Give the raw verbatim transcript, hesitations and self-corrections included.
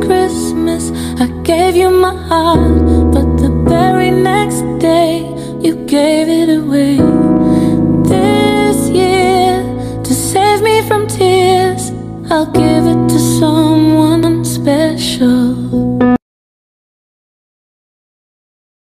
Christmas I gave you my heart, but the very next day you gave it away. This year, to save me from tears, I'll give